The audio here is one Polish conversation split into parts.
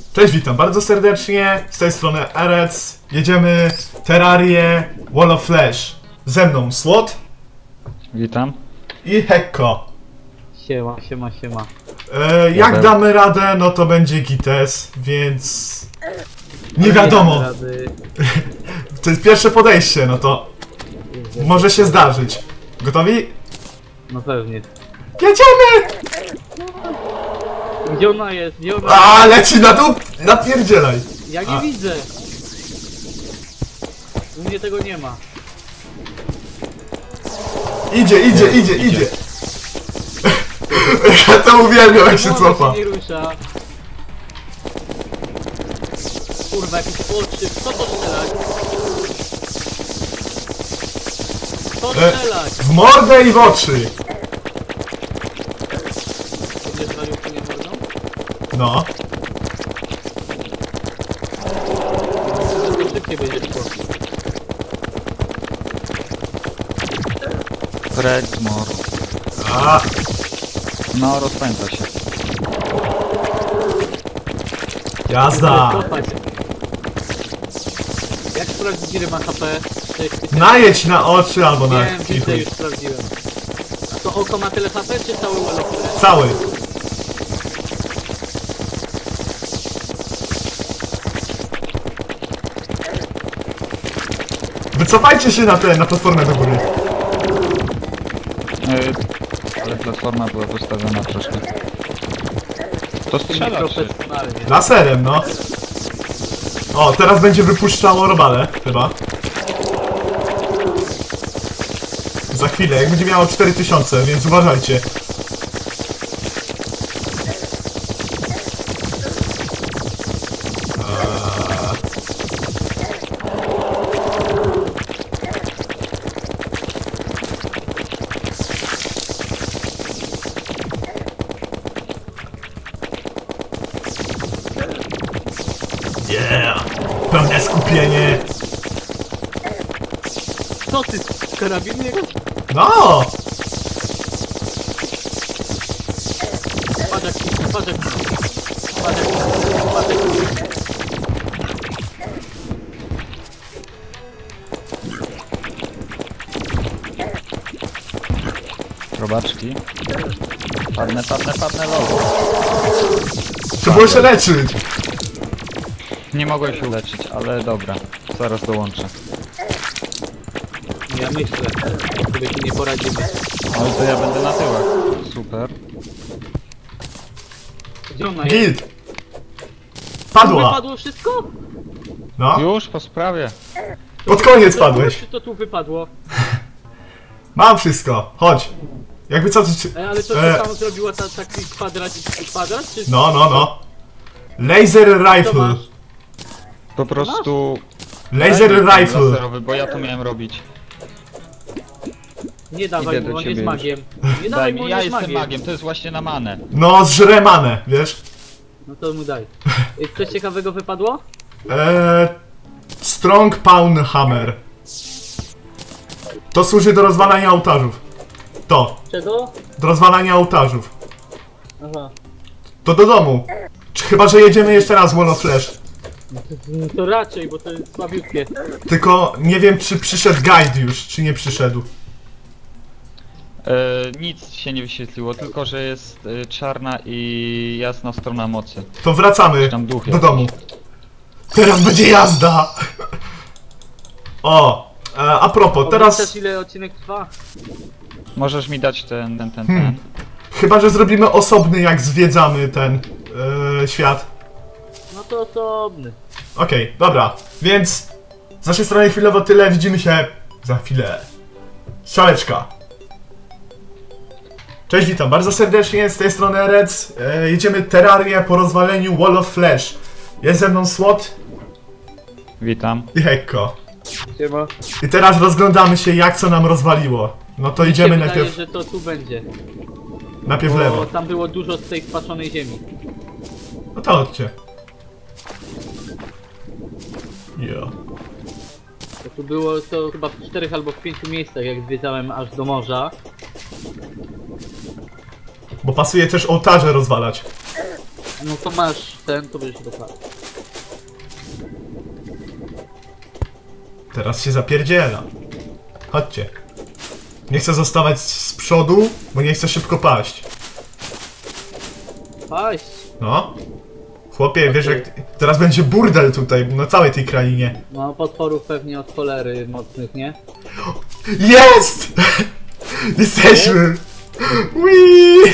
Cześć, witam bardzo serdecznie, z tej strony Erec. Jedziemy Terrarię Wall of Flash. Ze mną Slot. Witam. I Hekko. Siema. Jak damy radę, no to będzie Gites, więc... Nie wiadomo. To jest pierwsze podejście, no to... Może się zdarzyć. Gotowi? No pewnie. Jedziemy! Gdzie ona jest? A, leci na dół! Napierdzielaj! Ja nie widzę! U mnie tego nie ma. Idzie! Ja to uwielbiam, jak się cofa. Ona się nie rusza. Kurwa, jakieś oczy. Co to strzelać? Co strzelać? W mordę i w oczy! To nie zwalił mnie mordą? No. To szybciej będzie szło. Redmore. A, No, rozpędza się. jazda! Cofać. Jak sprawdzić, ile ma HP? Najedź na oczy albo na Wiem, widzę, kichuj. już sprawdziłem. A to oko ma tyle HP, czy cały Wall? Cały. Wycofajcie się na platformę do góry. Ale platforma była postawiona troszkę. To strzela czy? Profesjonalnie. Laserem, no. O, teraz będzie wypuszczało robale, chyba. Za chwilę, jak będzie miało 4000, więc uważajcie. Yeah! Pełne skupienie! Co ty? Karabin jego? No! Spadek. Robaczki. Padnę, logo. Trzeba było się leczyć! Nie mogłem się uleczyć, ale dobra. Zaraz dołączę. No ja myślę, sobie się nie poradzimy. Ale to ja będę na tyłach. Super. Gdzie ona jest? Git! Padła! Wypadło wszystko? No, Już po sprawie. pod koniec padłeś. Czy to tu wypadło? Mam wszystko, chodź. Jakby co... Ale to samo zrobiła taki kwadrat, czy... No. Laser Co rifle. masz? Po prostu... Laser Daj mi ten rifle. laserowy, bo ja to miałem robić. Nie dawaj Idę mu, do on ciebie jest już. magiem. Nie Daj dawaj mi, mu, on ja jest jestem magiem. magiem, to jest właśnie na manę. No, zżre manę, wiesz? No to mu daj. Coś ciekawego wypadło? Strong Pound Hammer. To służy do rozwalania ołtarzów. To, Czego? do rozwalania ołtarzów. Aha. To do domu. Chyba, że jedziemy jeszcze raz Wall of Flash. To raczej, bo to jest słabiutkie. Tylko nie wiem, czy przyszedł guide już, czy nie przyszedł. Nic się nie wyświetliło, tylko że jest czarna i jasna strona mocy. To wracamy Tam duch do jakiś. domu. Teraz będzie jazda! O, a propos, Teraz... teraz... ile odcinek trwa? Możesz mi dać ten. Chyba, że zrobimy osobny, jak zwiedzamy ten świat. No to osobny. Okej, dobra, więc z naszej strony chwilowo tyle, widzimy się za chwilę. Strzałeczka. Cześć, witam bardzo serdecznie, z tej strony Erec. Jedziemy Terrarię po rozwaleniu Wall of Flash. Jest ze mną Slot Witam. i Hekko. Siema. I teraz rozglądamy się, jak co nam rozwaliło. No to idziemy Mi się wydaje, najpierw że to tu będzie. w Bo lewo. tam było dużo z tej spaczonej ziemi. No to chodźcie. Jo. To tu było to chyba w 4 albo w 5 miejscach, jak zwiedzałem aż do morza. Bo pasuje też ołtarze rozwalać. No to masz ten, to będziesz dokładnie. Teraz się zapierdziela. Chodźcie. Nie chcę zostawać z przodu, bo nie chcę szybko paść. Paść! No. Chłopie, wiesz jak... Teraz będzie burdel tutaj, na całej tej krainie. No potworów pewnie od cholery mocnych, nie? Jest! Jesteśmy! Whee!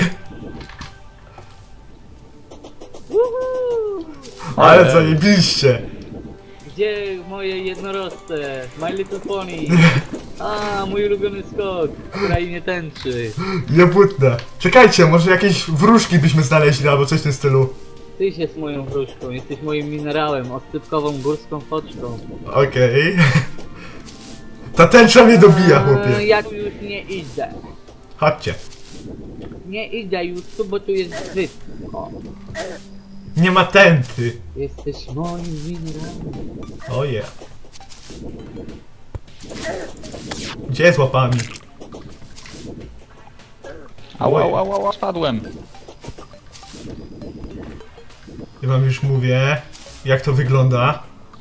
Ale zajebiście! Gdzie moje jednorożce? My Little Pony! A, mój ulubiony skok, w krainie tęczy. Jebutne. Czekajcie, może jakieś wróżki byśmy znaleźli albo coś w tym stylu. Tyś jest moją wróżką, jesteś moim minerałem, oscypkową górską foczką. Okej. Ta tęcza mnie dobija, chłopie. Ja tu już nie idę. Chodźcie. Nie idę już tu, bo tu jest brzydko. Nie ma tęty. Jesteś moim minerałem. Oje. Gdzie jest łapami? Ała, spadłem. Ja wam już mówię, jak to wygląda.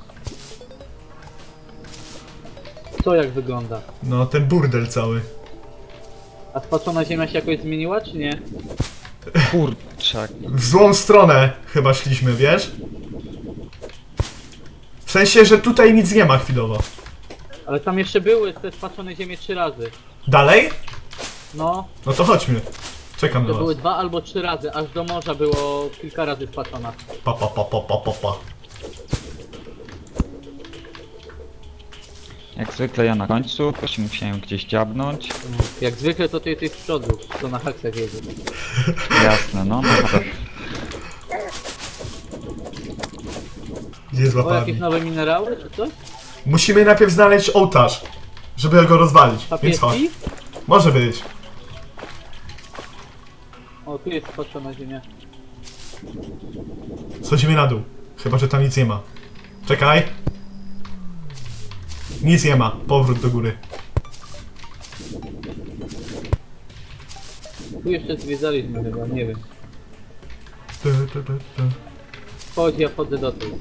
Co jak wygląda? No, ten burdel cały. A spaczona ziemia się jakoś zmieniła, czy nie? Kurczak. W złą stronę chyba szliśmy, wiesz? W sensie, że tutaj nic nie ma chwilowo. Ale tam jeszcze były te spaczone ziemie 3 razy. Dalej? No, No to chodźmy. Czekam na to was. były 2 albo 3 razy, aż do morza było kilka razy spaczona. Pa. Jak zwykle ja na końcu, ktoś musiałem gdzieś dziabnąć. Jak zwykle to ty jesteś z przodu, to na haksach jedzie. Jasne, no dobra. Gdzie jest O, jakieś łapami? nowe minerały, czy coś? Musimy najpierw znaleźć ołtarz, żeby go rozwalić. Więc chodź. Papieski? Może być. O, tu jest spaczona ziemia. Schodzimy na dół. Chyba, że tam nic nie ma. Czekaj. Nic nie ma. Powrót do góry. Tu jeszcze zwiedzaliśmy chyba, nie wiem. Tu. Chodź, ja wchodzę do tyłu.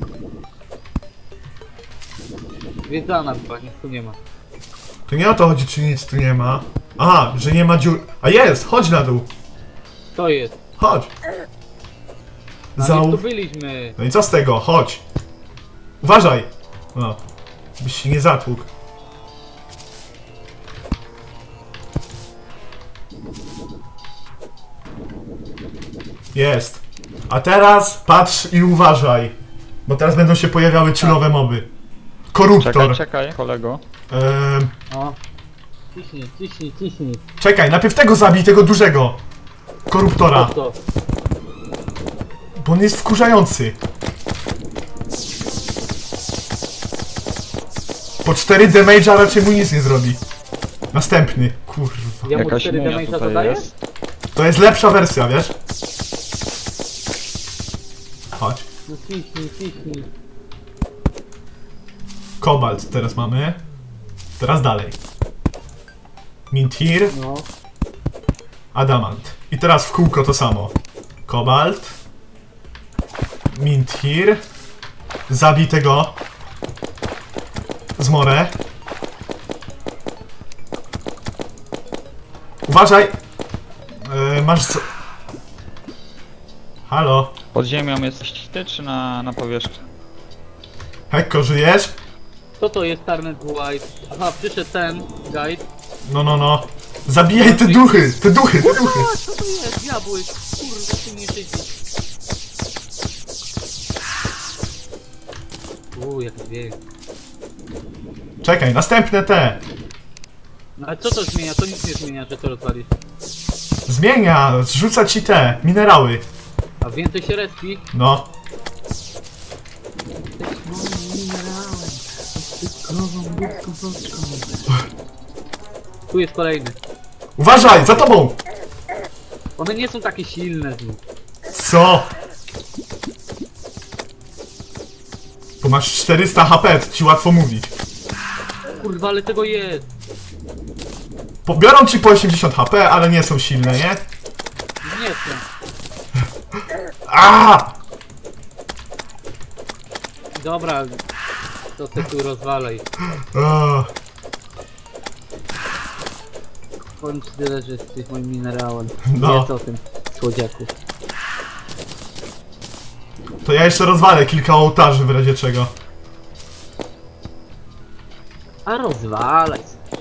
Zwiedzana chyba, nic tu nie ma. Tu nie o to chodzi, czy nic tu nie ma. Aha, że nie ma dziur. A jest! Chodź na dół. To jest. Chodź. A Zau... nie tu byliśmy. No i co z tego? Chodź. Uważaj. No. Byś się nie zatłukł. Jest. A teraz patrz i uważaj. Bo teraz będą się pojawiały chillowe moby. Koruptor. Czekaj, kolego. O. Ciśnij. Czekaj, najpierw tego zabij, tego dużego. Koruptora. Po co? Bo on jest wkurzający. Po 4 damage'a raczej mu nic nie zrobi. Następny. Kurwa. Ja mu Jakaś 4 munia damage'a tutaj zadaję? jest. To jest lepsza wersja, wiesz? Chodź. No ciśnij. Kobalt teraz mamy. Teraz dalej. Mintir, No. adamant. I teraz w kółko to samo. Kobalt. Mintir. Zabij tego. Zmorę. Uważaj! Masz... Halo? Pod ziemią jesteś ty, czy na powierzchni? Hekko, żyjesz? Co to jest Tarnet White? Aha, przyszedł ten guide. No. Zabijaj te duchy! Te duchy! Co to jest? Diabły! Kurwa, ty mnie życi. Jak dźwięk. Czekaj, następne te! No ale co to zmienia? To nic nie zmienia, że to rozwalisz. Zmienia! Zrzuca ci te minerały. A więcej się respi? No. Jesteś moim minerałem. Oscypkową górską foczką. Tu jest kolejny. Uważaj! Za tobą! One nie są takie silne znów. Co? Bo masz 400 HP, to ci łatwo mówić. Kurwa, ale tego jest. Pobiorą ci po 80 HP, ale nie są silne, nie? Nie są. A! Dobra, to ty tu rozwalaj. O, Powiem ci tyle, że jesteś moim minerałem. No. Wiedz o tym, słodziaku. to ja jeszcze rozwalę kilka ołtarzy w razie czego. A rozwalaj.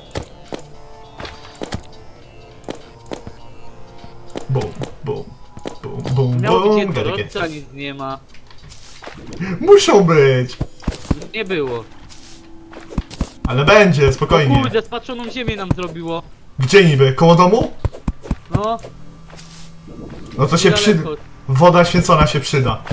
Bum, bum, bum, bum, Miało być bum. jednorodca, nic nie ma. Muszą być! Nie było. Ale będzie, O spokojnie. kurde, spaczoną ziemię nam zrobiło. Gdzie niby? Koło domu? No, No to się przyda. daleko. Woda święcona się przyda.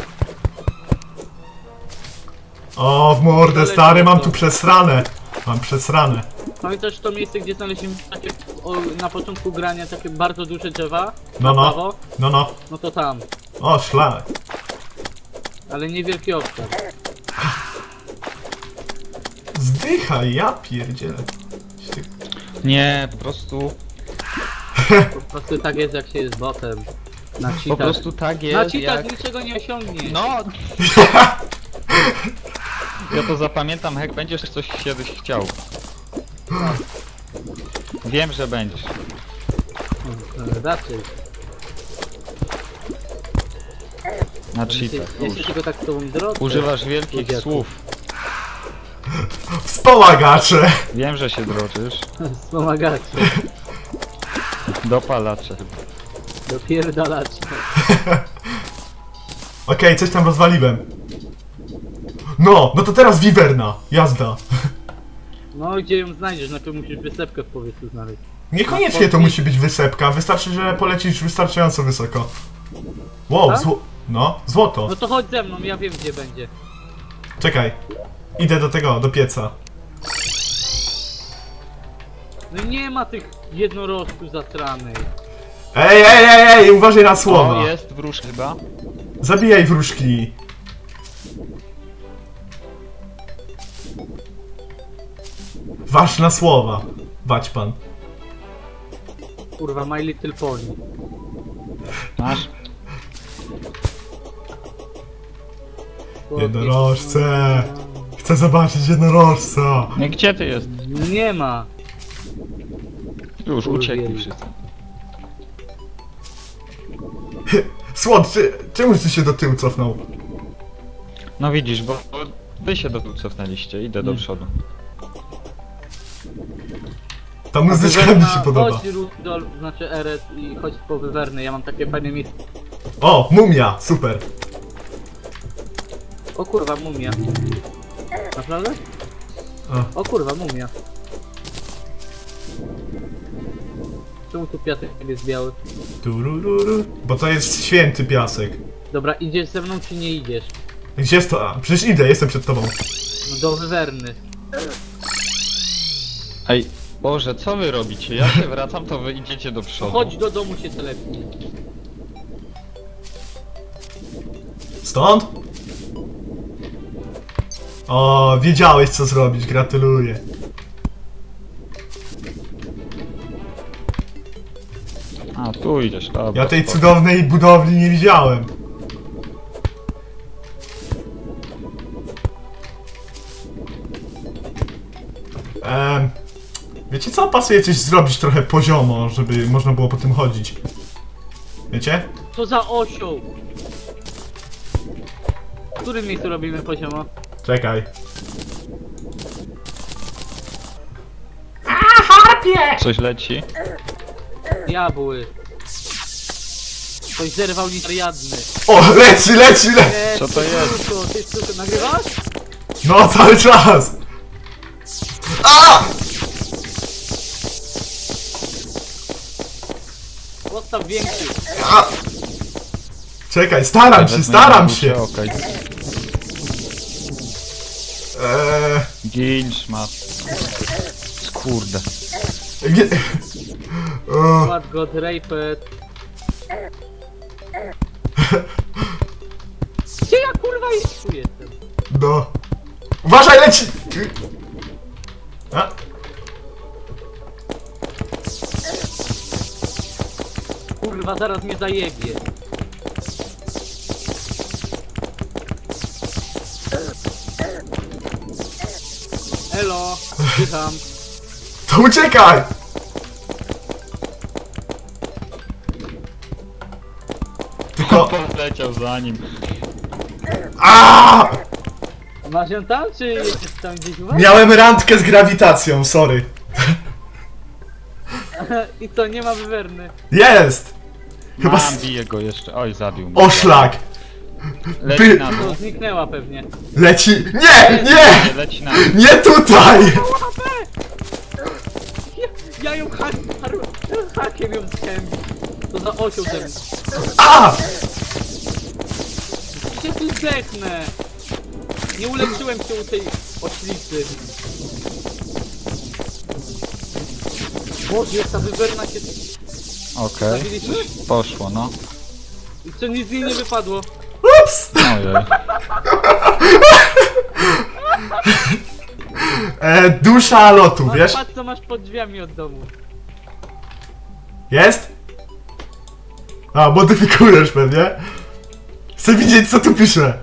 O, w mordę, Daleko stary, mam to. tu przesrane. Mam przesrane. Pamiętasz to miejsce, gdzie znaleźliśmy takie, na początku grania takie bardzo duże drzewa? No, Na no. prawo? No, no. No to tam. O, szlak. Ale niewielki obszar. Zdychaj, ja pierdzielę. Nie, po prostu... Po prostu tak jest, jak się jest botem. Na Po cheatach. prostu tak Na jest, cheatach jak... niczego nie osiągnie. No! Ja to zapamiętam, jak będziesz coś kiedyś chciał. Wiem, że będziesz. Raczej. Na Ja się cheatach. tylko tak z tobą drodze. Używasz wielkich Ludziaku. słów. Wspomagacze! Wiem, że się drożysz. Wspomagacie. Dopalacze. Dopierdalacie. Okej, coś tam rozwaliłem. No to teraz wiwerna. Jazda. No gdzie ją znajdziesz? Najpierw musisz wysepkę w powietrzu znaleźć. Niekoniecznie to musi być wysepka, wystarczy, że polecisz wystarczająco wysoko. Wow, Tak? no, złoto. No to chodź ze mną, ja wiem gdzie będzie. Czekaj. Idę do tego, do pieca. No i nie ma tych jednorożców zatranych. Ej, uważaj na słowa. O, jest wróż chyba. Zabijaj wróżki. Waż na słowa. Bać pan. Kurwa, My Little Pony. Masz? Jednorożce. Chcę zobaczyć jednorożca. Nie, gdzie ty jest? Nie ma. Już, Kurde. uciekli wszyscy. Słod, czemu ty się do tyłu cofnął? No widzisz, bo wy się do tu cofnęliście, idę do przodu. Ta muzyczka mi się podoba. Chodź Rudolf, znaczy Eret i chodź po wywerny, ja mam takie fajne miejsce. O, mumia, super. O kurwa, mumia. Naprawdę? O kurwa, mumia. Czemu tu piasek jest biały? Turururu. Bo to jest święty piasek. Dobra, idziesz ze mną czy nie idziesz? Gdzie jest to? A, przecież idę, jestem przed tobą. No do wywerny. Ej, Boże, co wy robicie? Ja się wracam, to wy idziecie do przodu. Chodź do domu się telepnij. Stąd? O, wiedziałeś co zrobić, gratuluję. A, tu idziesz, dobra. Ja tej spoko. cudownej budowli nie widziałem. Wiecie co? Pasuje coś zrobić trochę poziomo, żeby można było po tym chodzić. Wiecie? Co za osioł? W którym miejscu robimy poziomo? Czekaj. Coś leci? Diabły. Ktoś zerwał nitriadny. O, leci! Co to jest? Tylko, ty tylko nagrywasz? No, cały czas! A! Postaw większy. A! Czekaj, staram się! Okej. Gin, szmat. Skurde. Nie. O, What got raped. Gdzie ja kurwa jest? Tu jestem. no. Uważaj, leci! A? Kurwa, zaraz mnie zajebie. Elo, czytam. To uciekaj! Tylko... Poleciał za nim. Aaaa! Masz ją tam, czy jest tam gdzieś u was? Miałem randkę z grawitacją, sorry. I co, nie ma wywerny? Jest! Chyba... Mam, biję go jeszcze. Oj, zabił mnie. Oszlak! Leci na dół. To zniknęła pewnie. Leci... Nie! Nie! Leci na dół. Nie tutaj! Ja ją hakiem ją chciałem. To za osioł ten. A! Się tu zdechnę. Nie uleczyłem się u tej oślicy. Boże, jak ta wywerna się... Okej. Zabiliśmy? Poszło, no. I co, nic z niej nie wypadło. Ups! Ojej. Dusza lotu, wiesz? Patrz co masz pod drzwiami od domu. Jest? A, modyfikujesz pewnie? Chcę widzieć, co tu pisze.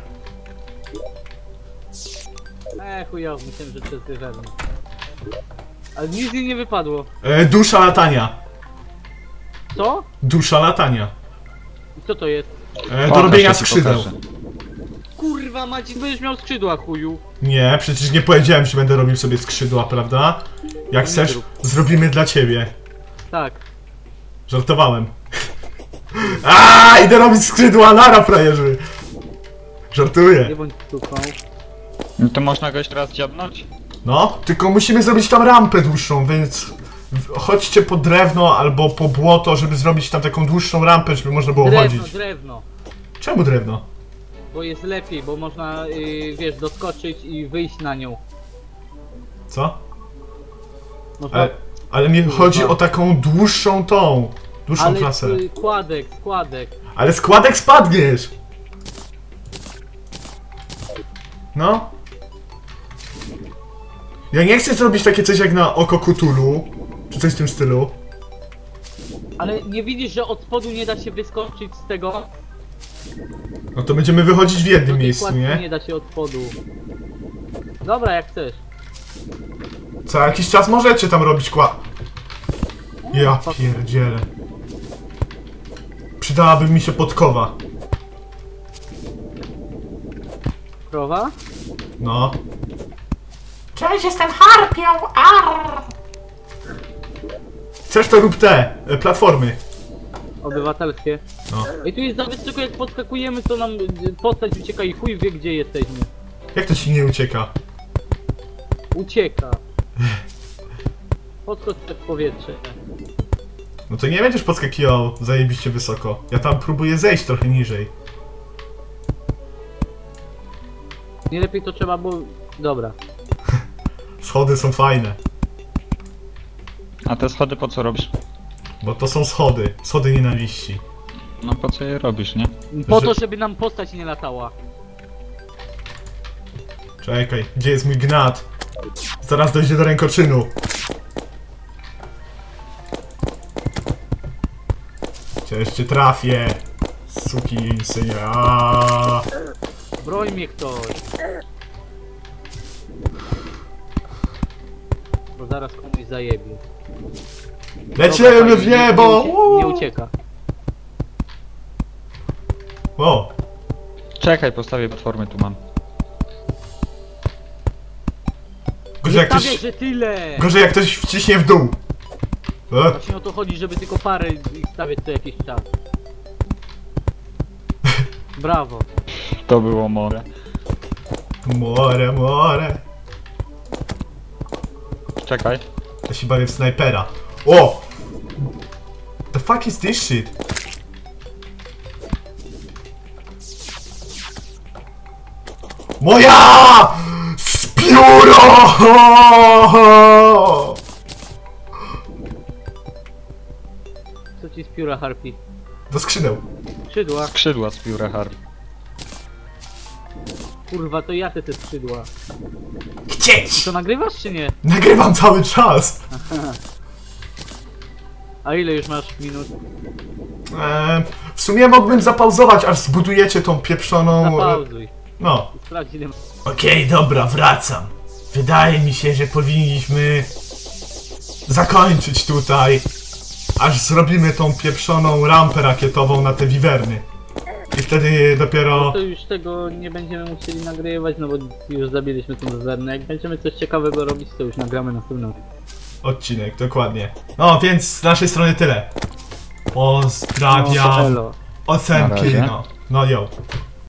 Chujowo, myślałem, że to jest wywerna. Ale nic z niej nie wypadło. Dusza latania. Co? Dusza latania. I co to jest? Do robienia Pokaż, ja ci skrzydeł. pokażę. Kurwa Maciej, będziesz miał skrzydła, chuju. Nie, przecież nie powiedziałem, że będę robił sobie skrzydła, prawda? Jak chcesz, rób. zrobimy dla ciebie. Tak. Żartowałem. A, idę robić skrzydła, nara frajerzy. Żartuję. Nie bądź tuką. No to można go jeszcze raz dziabnąć? No, tylko musimy zrobić tam rampę dłuższą, więc... Chodźcie po drewno albo po błoto, żeby zrobić tam taką dłuższą rampę, żeby można było Drewno, chodzić. drewno. Czemu drewno? Bo jest lepiej, bo można, wiesz, doskoczyć i wyjść na nią. Co? Można... Ale mi chodzi o taką dłuższą tą. Dłuższą Ale klasę. składek. Ale składek spadniesz! No. Ja nie chcę zrobić takie coś jak na oko Cthulhu, czy coś w tym stylu. Ale nie widzisz, że od spodu nie da się wyskoczyć z tego? No to będziemy wychodzić w jednym Do tej miejscu, kładki nie? nie da się od spodu. Dobra, jak chcesz. Co jakiś czas możecie tam robić Ja pierdzielę. Przydałaby mi się podkowa. Krowa? No. Cześć, jestem harpią! Arr! Chcesz to rób te platformy. Obywatelskie. No. I tu jest za wysoko, jak podskakujemy, to nam postać ucieka i chuj wie, gdzie jesteśmy. Jak to ci nie ucieka? Ucieka. Podskocz w powietrze. No to nie będziesz podskakiwał zajebiście wysoko. Ja tam próbuję zejść trochę niżej. Nie lepiej to trzeba, bo... Dobra. Schody są fajne. A te schody po co robisz? Bo to są schody. Schody nienawiści. No po co je robisz, nie? Po Że- to, żeby nam postać nie latała. Czekaj, gdzie jest mój gnat? Zaraz dojdzie do rękoczynu. Przecież cię trafię. Suki synie. Aaaa. Broń mnie ktoś. Bo zaraz komuś zajebie. Lecimy Dobra, w niebo! Nie ucieka. O, Czekaj, postawię platformy, tu mam. gorzej jak Prawie, ktoś, że tyle! gorzej jak ktoś wciśnie w dół. Właśnie o to chodzi, żeby tylko parę ich stawiać co jakiś czas. Brawo. To było more. More, more. Czekaj. Ja się bawię w snajpera. O! The fuck is this shit? Moja! Spióro! Co ci z pióra harpi? Do skrzydeł. Skrzydła. Skrzydła z pióra harp. Kurwa, to ja te skrzydła. Chcieć! To nagrywasz czy nie? Nagrywam cały czas. A ile już masz minut? W sumie mógłbym zapauzować, aż zbudujecie tą pieprzoną... Zapauzuj. No. Sprawdź ile... Okej, dobra, wracam. wydaje mi się, że powinniśmy zakończyć tutaj, aż zrobimy tą pieprzoną rampę rakietową na te wiwerny. I wtedy dopiero... To już tego nie będziemy musieli nagrywać, no bo już zabiliśmy tą wiwernę. Jak będziemy coś ciekawego robić, to już nagramy następny odcinek, dokładnie. No, więc z naszej strony tyle. Pozdrawiam. elo. Ocenki, Na razie. no. No, jo.